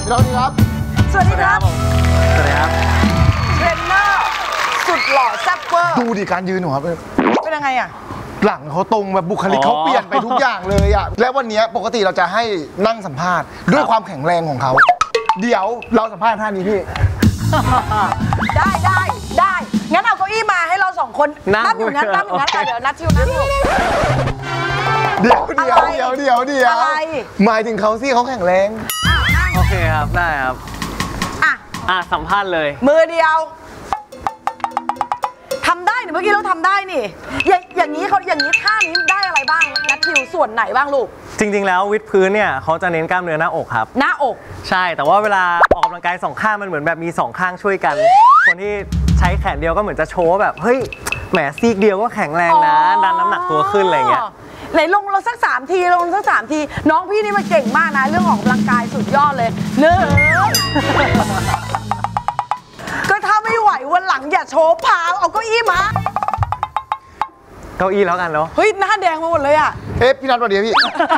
สวัสดีครับสวัสดีครับสวัสดีครับเทรนเนอร์สุดหล่อแซ่บเวอร์ดูดิการยืนหนูครับเป็นยังไงอะหลังเขาตรงแบบบุคลิกเขาเปลี่ยนไปทุกอย่างเลยอะและวันนี้ปกติเราจะให้นั่งสัมภาษณ์ด้วยความแข็งแรงของเขาเดี๋ยวเราสัมภาษณ์ท่านี้พี่ได้งั้นเอาเก้าอี้มาให้เรา2 คนนั่งอยู่งั้นเดี๋ยวนัดทิวนั่งอยู่เดี๋ยวหมายถึงเขาสิเขาแข็งแรงโอเคครับได้ครับสัมภาษณ์เลยมือเดียวทำได้เมื่อกี้เราทำได้นี่อย่างนี้ท่านี้ได้อะไรบ้างนัททิวส่วนไหนบ้างลูกจริงๆแล้ววิดพื้นเนี่ยเขาจะเน้นกล้ามเนื้อหน้าอกครับหน้าอกใช่แต่ว่าเวลาออกกำลังกาย2 ข้างมันเหมือนแบบมี2 ข้างช่วยกันคนที่ใช้แขนเดียวก็เหมือนจะโชว์แบบเฮ้ยแหมซีกเดียวก็แข็งแรงนะดันน้ำหนักตัวขึ้นอะไรเงี้ยไหนลงเราสัก3 ทีน้องพี่นี่มันเก่งมากนะเรื่องของกำลังกายสุดยอดเลยก็ถ้าไม่ไหววันหลังอย่าโชว์พาวเอาเก้าอี้มาเก้าอี้แล้วกันเนาะเฮ้ยหน้าแดงมาหมดเลยอะพี่นัทสวัสดีพี่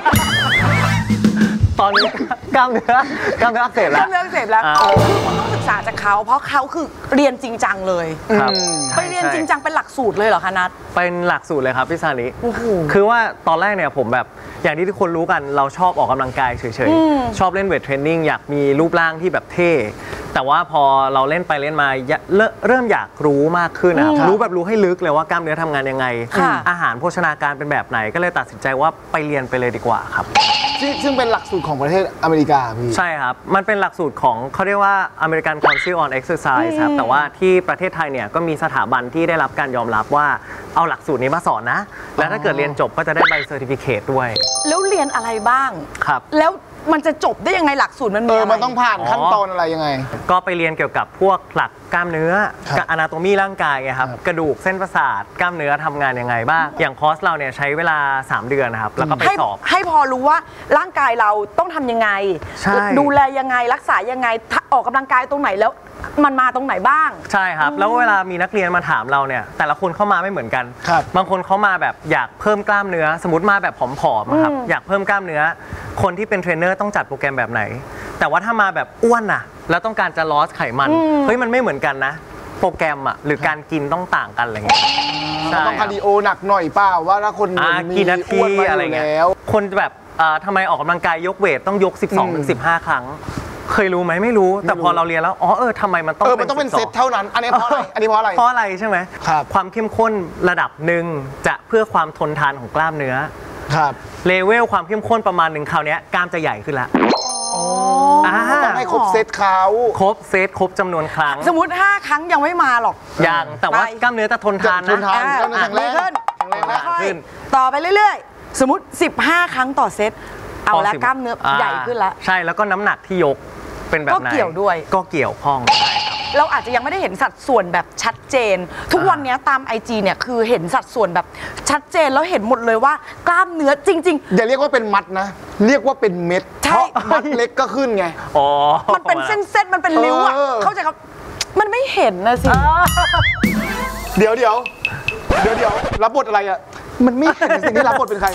ตอนนี้กล้ามเนื้ออักเสบแล้วต้องศึกษาจากเขาเพราะเขาคือเรียนจริงจังเลยไปเรียนจริงจังเป็นหลักสูตรเลยเหรอคะนัทเป็นหลักสูตรเลยครับพี่ซานิคือว่าตอนแรกเนี่ยผมแบบอย่างที่ทุกคนรู้กันเราชอบออกกำลังกายเฉยๆชอบเล่นเวทเทรนนิ่งอยากมีรูปร่างที่แบบเท่แต่ว่าพอเราเล่นไปเล่นมาเริ่มอยากรู้มากขึ้นนะครับรู้ให้ลึกเลยว่ากล้ามเนื้อทำงานยังไงอาหารโภชนาการเป็นแบบไหนก็เลยตัดสินใจว่าไปเรียนไปเลยดีกว่าครับซึ่งเป็นหลักสูตรของประเทศอเมริกาพี่ใช่ครับมันเป็นหลักสูตรของเขาเรียกว่า American Council on Exercise ครับแต่ว่าที่ประเทศไทยเนี่ยก็มีสถาบันที่ได้รับการยอมรับว่าเอาหลักสูตรนี้มาสอนนะแล้วถ้าเกิดเรียนจบก็จะได้ใบเซอร์ติฟิเคตด้วยแล้วเรียนอะไรบ้างครับแล้วมันจะจบได้ยังไงหลักสูตรมันมีมันต้องผ่านขั้นตอนอะไรยังไงก็ไปเรียนเกี่ยวกับพวกหลักกล้ามเนื้ออนาโตมีร่างกายไงครับกระดูกเส้นประสาทกล้ามเนื้อทำงานยังไงบ้างอย่างคอร์สเราเนี่ยใช้เวลา3 เดือนนะครับแล้วก็ไปสอบให้พอรู้ว่าร่างกายเราต้องทำยังไงดูแลยังไงรักษายังไงออกกำลังกายตรงไหนแล้วมันมาตรงไหนบ้างใช่ครับแล้วเวลามีนักเรียนมาถามเราเนี่ยแต่ละคนเข้ามาไม่เหมือนกันบางคนเขามาแบบอยากเพิ่มกล้ามเนื้อสมมติมาแบบผอมๆครับอยากเพิ่มกล้ามเนื้อคนที่เป็นเทรนเนอร์ต้องจัดโปรแกรมแบบไหนแต่ว่าถ้ามาแบบอ้วนน่ะแล้วต้องการจะลอสไขมันเฮ้ยมันไม่เหมือนกันนะโปรแกรมหรือการกินต้องต่างกันอะไรเงี้ยต้องคาร์ดิโอหนักหน่อยเปล่าว่าถ้าคนมีอ้วนอะไรเงี้ยคนแบบทำไมออกกำลังกายยกเวทต้องยก 12-15 ครั้งเคยรู้ไหมไม่รู้แต่พอเราเรียนแล้วทำไมมันต้องเป็นเซตเท่านั้นอันนี้เพราะอะไรใช่ไหมความเข้มข้นระดับหนึ่งจะเพื่อความทนทานของกล้ามเนื้อเลเวลความเข้มข้นประมาณหนึ่งคราวนี้กล้ามจะใหญ่ขึ้นละต้องให้ครบเซตเขาครบจำนวนครั้งสมมติ5 ครั้งยังไม่มาหรอกยังแต่ว่ากล้ามเนื้อจะทนทานนะแข็งแรงขึ้นต่อไปเรื่อยๆสมมติ15 ครั้งต่อเซตเอาแล้วกล้ามเนื้อใหญ่ขึ้นแล้วใช่แล้วก็น้ำหนักที่ยกเป็นแบบไหนก็เกี่ยวด้วยก็เกี่ยวข้องเราอาจจะยังไม่ได้เห็นสัดส่วนแบบชัดเจนทุกวันนี้ตาม IG เนี่ยคือเห็นสัดส่วนแบบชัดเจนแล้วเห็นหมดเลยว่ากล้ามเนื้อจริงๆอย่าเรียกว่าเป็นมัดนะเรียกว่าเป็นเม็ดเพราะมัดเล็กก็ขึ้นไงมันเป็นเส้นมันเป็นริ้วอ่ะเข้าใจครับมันไม่เห็นนะสิเดี๋ยวรับบทอะไรอ่ะมันไม่เห็นสิ่งที่รับบทเป็นใคร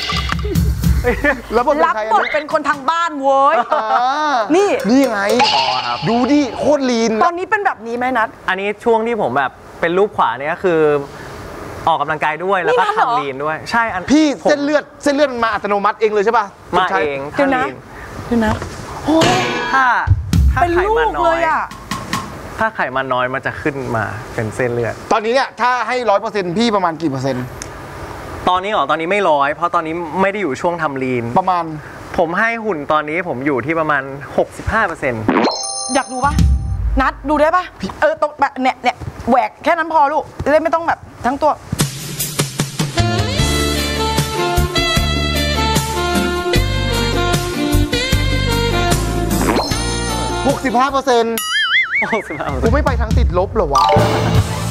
รับบทเป็นคนทางบ้านเว้ยนี่ไงดูดิโคตรลีนตอนนี้เป็นแบบนี้ไหมนัทอันนี้ช่วงที่ผมแบบเป็นรูปขวาเนี่ยคือออกกำลังกายด้วยแล้วก็ทำลีนด้วยใช่พี่เส้นเลือดมันมาอัตโนมัติเองเลยใช่ป่ะมาเองดูนะถ้าไขมันน้อยถ้าไขมันน้อยมันจะขึ้นมาเป็นเส้นเลือดตอนนี้เนี่ยถ้าให้100%พี่ประมาณกี่เปอร์เซ็นต์ตอนนี้ตอนนี้ไม่100เพราะตอนนี้ไม่ได้อยู่ช่วงทำลีนประมาณผมให้หุ่นตอนนี้ผมอยู่ที่ประมาณ 65% อยากดูป่ะนัดดูได้ป่ะตรงแบบเนี่ยแหวกแค่นั้นพอลูกจะได้ไม่ต้องแบบทั้งตัว 65%กูไม่ไปทางติดลบเหรอวะ